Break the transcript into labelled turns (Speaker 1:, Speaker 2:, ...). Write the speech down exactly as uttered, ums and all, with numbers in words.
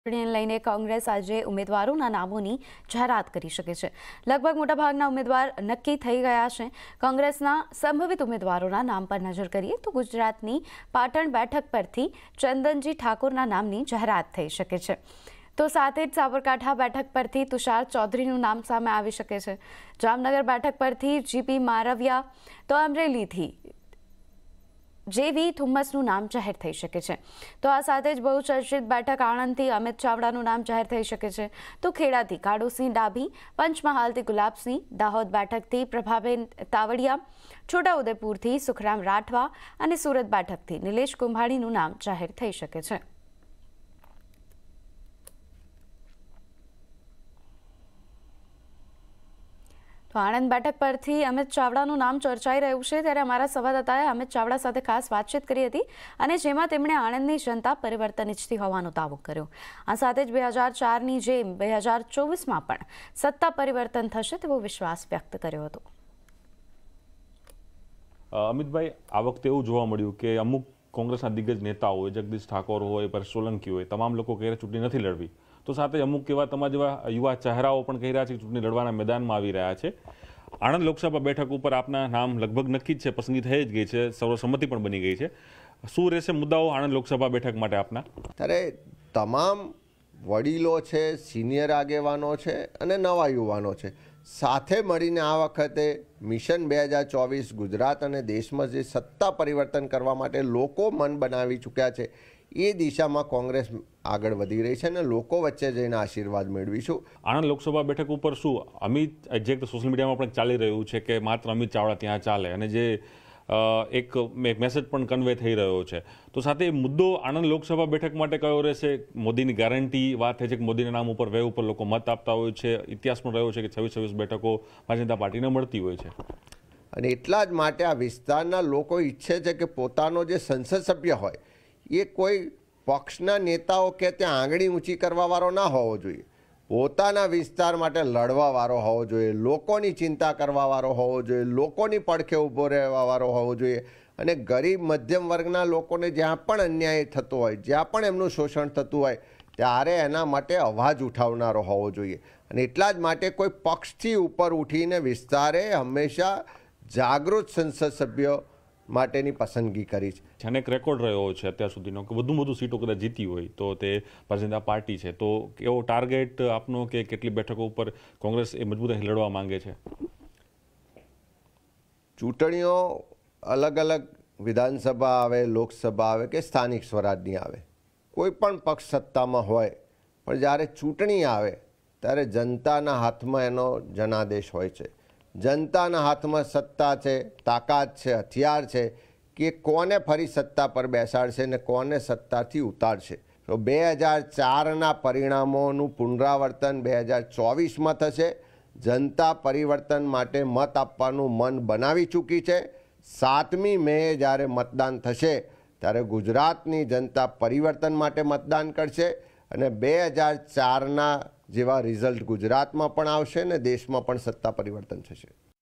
Speaker 1: ચૂંટણીને લઈને કોંગ્રેસ આજે ઉમેદવારોના નામોની જાહેરાત કરી શકે છે। લગભગ મોટાભાગના ઉમેદવાર નક્કી થઈ ગયા છે। કોંગ્રેસના સંભવિત ઉમેદવારોના નામ પર નજર કરીએ તો ગુજરાતની પાટણ બેઠક પરથી ચંદનજી ઠાકોરના નામની જાહેરાત થઈ શકે છે। તો સાથે જ સાબરકાંઠા બેઠક પરથી તુષાર ચૌધરીનું નામ સામે આવી શકે છે। જામનગર બેઠક પરથી જીપી મારવિયા તો અમરેલીથી જેવી થુમ્મસનું નામ જાહેર થઈ શકે છે। તો આ સાથે જ બહુ ચર્ચિત બેઠક આણંદથી અમિત ચાવડાનું નામ જાહેર થઈ શકે છે। તો ખેડાથી કાળુસિંહ ડાભી, પંચમહાલથી ગુલાબસિંહ, દાહોદ બેઠકથી પ્રભાબેન તાવડિયા, છોટાઉદેપુરથી સુખરામ રાઠવા અને સુરત બેઠકથી નિલેશ કુંભાણીનું નામ જાહેર થઈ શકે છે। તો આણંદ બેઠક પરથી અમિત ચાવડાનું નામ ચર્ચાઈ રહ્યું છે, ત્યારે અમારા સંવાદદાતાએ અમિત ચાવડા સાથે ખાસ વાતચીત કરી હતી અને જેમાં તેમણે આણંદની જનતા પરિવર્તન ઈચ્છતી હોવાનો દાવો કર્યો। આ સાથે જ બે હજાર ચારની જેમ બે હજાર ચોવીસમાં પણ સત્તા પરિવર્તન થશે તેવો વિશ્વાસ વ્યક્ત કર્યો હતો।
Speaker 2: અમિતભાઈ, આ વખતે એવું જોવા મળ્યું કે અમુક કોંગ્રેસના દિગ્ગજ નેતાઓ હોય, જગદીશ ઠાકોર હોય, પરેશ સોલંકી હોય, તમામ લોકો કહે ચૂંટણી નથી લડવી। તો સાથે અમુક એવા તમારા જેવા યુવા ચહેરાઓ પણ કહી રહ્યા છે કે ચૂંટણી લડવાના મેદાનમાં આવી રહ્યા છે। આણંદ લોકસભા બેઠક ઉપર આપના નામ લગભગ નક્કી જ છે, પસંદગી થઈ જ ગઈ છે, સર્વસંમતિ પણ બની ગઈ છે। શું રહેશે મુદ્દાઓ આણંદ લોકસભા બેઠક માટે આપના?
Speaker 3: ત્યારે તમામ વડીલો છે, સિનિયર આગેવાનો છે અને નવા યુવાનો છે, સાથે મળીને આ વખતે મિશન બે હજાર ચોવીસ ગુજરાત અને દેશમાં જે સત્તા પરિવર્તન કરવા માટે લોકો મન બનાવી ચૂક્યા છે એ દિશામાં કોંગ્રેસ આગળ વધી રહી છે અને લોકો વચ્ચે જઈને આશીર્વાદ મેળવીશું।
Speaker 2: આણંદ લોકસભા બેઠક ઉપર શું અમિત જે સોશિયલ મીડિયામાં પણ ચાલી રહ્યું છે કે માત્ર અમિત ચાવડા ત્યાં ચાલે અને જે એક મેસેજ પણ કન્વે થઈ રહ્યો છે, તો સાથે મુદ્દો આણંદ લોકસભા બેઠક માટે કયો રહેશે? મોદીની ગેરંટી વાત થઈ છે કે મોદીના નામ ઉપર વે ઉપર લોકો મત આપતા હોય છે, ઇતિહાસ પણ રહ્યો છે કે છવ્વીસ છવ્વીસ બેઠકો ભારતીય જનતા પાર્ટીને મળતી હોય છે
Speaker 3: અને એટલા જ માટે આ વિસ્તારના લોકો ઈચ્છે છે કે પોતાનો જે સંસદ સભ્ય હોય એ કોઈ પક્ષના નેતાઓ કે ત્યાં આંગળી ઊંચી કરવાવાળો ના હોવો જોઈએ, પોતાના વિસ્તાર માટે લડવાવાળો હોવો જોઈએ, લોકોની ચિંતા કરવાવાળો હોવો જોઈએ, લોકોની પડખે ઊભો રહેવાવાળો હોવો જોઈએ અને ગરીબ મધ્યમ વર્ગના લોકોને જ્યાં પણ અન્યાય થતો હોય, જ્યાં પણ એમનું શોષણ થતું હોય ત્યારે એના માટે અવાજ ઉઠાવનારો હોવો જોઈએ અને એટલા જ માટે કોઈ પક્ષથી ઉપર ઉઠીને વિસ્તારે હંમેશા જાગૃત સંસદ સભ્યો માટેની પસંદગી કરી છે।
Speaker 2: અનેક રેકોર્ડ રહ્યો છે અત્યાર સુધીનો કે વધુ વધુ સીટો કદાચ જીતી હોય તો તે ભારતીય જનતા પાર્ટી છે, તો એવો ટાર્ગેટ આપનો કે કેટલી બેઠકો ઉપર કોંગ્રેસ એ મજબૂતાઈ લડવા માંગે છે?
Speaker 3: ચૂંટણીઓ અલગ અલગ વિધાનસભા આવે, લોકસભા આવે કે સ્થાનિક સ્વરાજની આવે, કોઈ પણ પક્ષ સત્તામાં હોય પણ જ્યારે ચૂંટણી આવે ત્યારે જનતાના હાથમાં એનો જનાદેશ હોય છે। જનતાના હાથમાં સત્તા છે, તાકાત છે, હથિયાર છે કે કોને ફરી સત્તા પર બેસાડશે ને કોને સત્તાથી ઉતારશે। તો બે હજાર ચારના પરિણામોનું પુનરાવર્તન બે હજાર ચોવીસમાં થશે। જનતા પરિવર્તન માટે મત આપવાનું મન બનાવી ચૂકી છે। સાતમી મે જ્યારે મતદાન થશે ત્યારે ગુજરાતની જનતા પરિવર્તન માટે મતદાન કરશે અને બે હજાર ચારના જેવા રિઝલ્ટ ગુજરાતમાં પણ આવશે ને દેશમાં પણ સત્તા પરિવર્તન થશે।